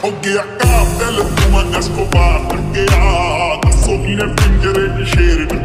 ਹੋ ਗਿਆ ਕਾਬ ਦਿਲ ਤੂੰ ਮੈਂ ਐਸਕੋਬਾਰ ਲੱਗਿਆ ਦੱਸੋ ਕਿਨੇ ਪਿੰਜਰੇ 'ਚ ਸ਼ੇਰ